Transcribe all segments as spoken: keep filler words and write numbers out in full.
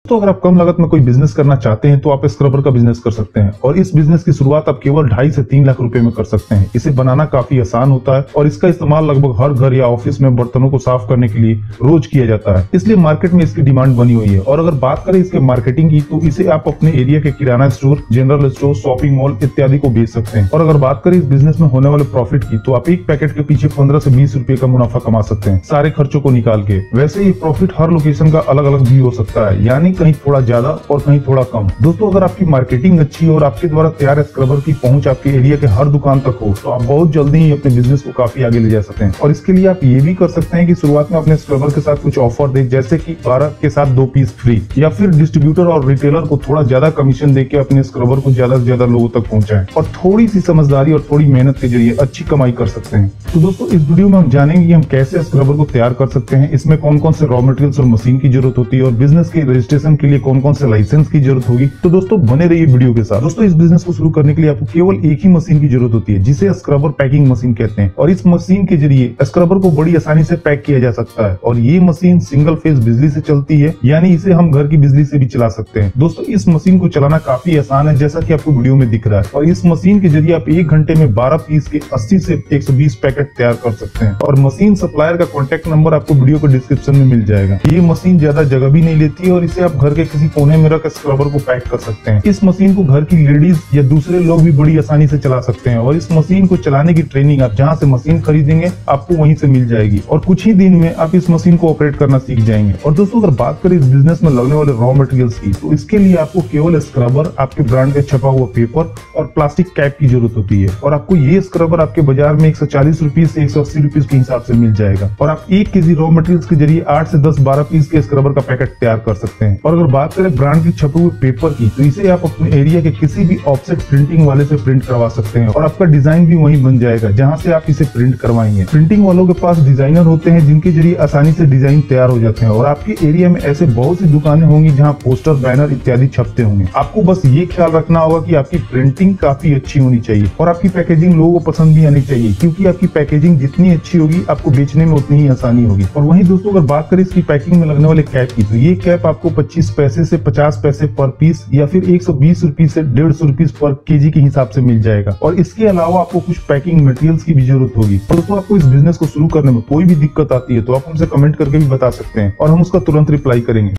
तो अगर आप कम लागत में कोई बिजनेस करना चाहते हैं तो आप स्क्रबर का बिजनेस कर सकते हैं और इस बिजनेस की शुरुआत आप केवल ढाई से तीन लाख रुपए में कर सकते हैं। इसे बनाना काफी आसान होता है और इसका इस्तेमाल लगभग हर घर या ऑफिस में बर्तनों को साफ करने के लिए रोज किया जाता है, इसलिए मार्केट में इसकी डिमांड बनी हुई है। और अगर बात करें इसके मार्केटिंग की तो इसे आप अपने एरिया के kirana store, general store, shopping mall इत्यादि को बेच सकते हैं। और अगर बात करें इस बिजनेस में होने वाले प्रॉफिट की तो आप एक पैकेट के पीछे पंद्रह से बीस रुपए का मुनाफा कमा सकते हैं, सारे खर्चों को निकाल के। वैसे ये प्रॉफिट हर लोकेशन का अलग अलग भी हो सकता है, यानी कहीं थोड़ा ज्यादा और कहीं थोड़ा कम। दोस्तों, अगर आपकी मार्केटिंग अच्छी है और आपके द्वारा तैयार स्क्रबर की पहुंच आपके एरिया के हर दुकान तक हो तो आप बहुत जल्दी ही अपने बिजनेस को काफी आगे ले जा सकते हैं। और इसके लिए आप ये भी कर सकते हैं कि शुरुआत में अपने स्क्रबर के साथ कुछ ऑफर दे, जैसे कि बारह के साथ दो पीस फ्री, या फिर डिस्ट्रीब्यूटर और रिटेलर को थोड़ा ज्यादा कमीशन देके अपने स्क्रबर को ज्यादा से ज्यादा लोगों तक पहुंचाएं और थोड़ी सी समझदारी और थोड़ी मेहनत के जरिए अच्छी कमाई कर सकते हैं। तो दोस्तों, इस वीडियो में हम जानेंगे कि हम कैसे स्क्रबर को तैयार कर सकते हैं, इसमें कौन कौन से रॉ मटेरियल्स और मशीन की जरूरत होती है और बिजनेस के रजिस्ट्रेशन के लिए कौन कौन से लाइसेंस की जरूरत होगी। तो दोस्तों, बने रहिए वीडियो के साथ। दोस्तों, इस बिजनेस को शुरू करने के लिए आपको केवल एक ही मशीन की जरूरत होती है, जिसे स्क्रबर पैकिंग मशीन कहते हैं। और इस मशीन के जरिए स्क्रबर को बड़ी आसानी से पैक किया जा सकता है और ये मशीन सिंगल फेज बिजली से चलती है, यानी इसे हम घर की बिजली से भी चला सकते हैं। दोस्तों, इस मशीन को चलाना काफी आसान है, जैसा कि आपको वीडियो में दिख रहा है। और इस मशीन के जरिए आप एक घंटे में बारह पीस के अस्सी से एक सौ बीस पैकेट तैयार कर सकते हैं। और मशीन सप्लायर का कॉन्टेक्ट नंबर आपको वीडियो के डिस्क्रिप्शन में मिल जाएगा। ये मशीन ज्यादा जगह भी नहीं लेती है और इसे आप घर के किसी कोने में रख स्क्रबर को पैक कर सकते हैं। इस मशीन को घर की लेडीज या दूसरे लोग भी बड़ी आसानी से चला सकते हैं और इस मशीन को चलाने की ट्रेनिंग आप जहाँ से मशीन खरीदेंगे आपको वहीं से मिल जाएगी और कुछ ही दिन में आप इस मशीन को ऑपरेट करना सीख जाएंगे। और दोस्तों, अगर बात करें इस बिजनेस में लगने वाले रॉ मटेरियल्स की तो इसके लिए आपको केवल स्क्रबर, आपके ब्रांड का छपा हुआ पेपर और प्लास्टिक कैप की जरूरत होती है। और आपको ये स्क्रबर आपके बाजार में एक सौ चालीस रुपीज से एक सौ अस्सी रुपीज के हिसाब से मिल जाएगा और आप एक केजी रॉ मटेरियल्स के जरिए आठ से दस बारह पीस के स्क्रबर का पैकेट तैयार कर सकते हैं। और अगर बात करें ब्रांड के छपे हुए पेपर की तो इसे आप अपने एरिया के किसी भी ऑफसेट प्रिंटिंग वाले से प्रिंट करवा सकते हैं और आपका डिजाइन भी वहीं बन जाएगा जहां से आप इसे प्रिंट करवाएंगे। प्रिंटिंग वालों के पास डिजाइनर होते हैं जिनके जरिए आसानी से डिजाइन तैयार हो जाते हैं और आपके एरिया में ऐसे बहुत सी दुकानें होंगी जहां पोस्टर, बैनर इत्यादि छपते होंगे। आपको बस ये ख्याल रखना होगा कि आपकी प्रिंटिंग काफी अच्छी होनी चाहिए और आपकी पैकेजिंग लोगों को पसंद भी आनी चाहिए, क्योंकि आपकी पैकेजिंग जितनी अच्छी होगी आपको बेचने में उतनी ही आसानी होगी। और वहीं दोस्तों, अगर बात करें इसकी पैकिंग में लगने वाले कैप की तो ये कैप आपको पच्चीस पैसे से पचास पैसे पर पीस या फिर एक सौ बीस रुपीज से डेढ़ सौ रुपीज पर केजी के हिसाब से मिल जाएगा। और इसके अलावा आपको कुछ पैकिंग मटेरियल्स की भी जरूरत होगी। और दोस्तों, आपको इस बिजनेस को शुरू करने में कोई भी दिक्कत आती है तो आप हमसे कमेंट करके भी बता सकते हैं और हम उसका तुरंत रिप्लाई करेंगे।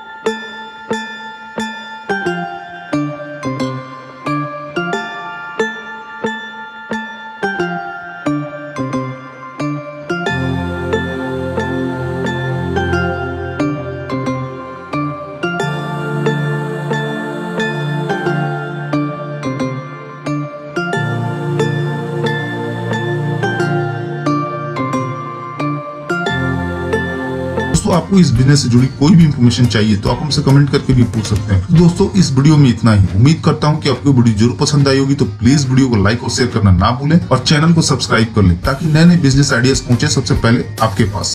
दोस्तों, आपको इस बिजनेस से जुड़ी कोई भी इंफॉर्मेशन चाहिए तो आप हमसे कमेंट करके भी पूछ सकते हैं। तो दोस्तों, इस वीडियो में इतना ही। उम्मीद करता हूं कि आपको वीडियो जरूर पसंद आई होगी, तो प्लीज वीडियो को लाइक और शेयर करना ना भूलें और चैनल को सब्सक्राइब कर लें ताकि नए नए बिजनेस आइडियाज पहुंचे सबसे पहले आपके पास।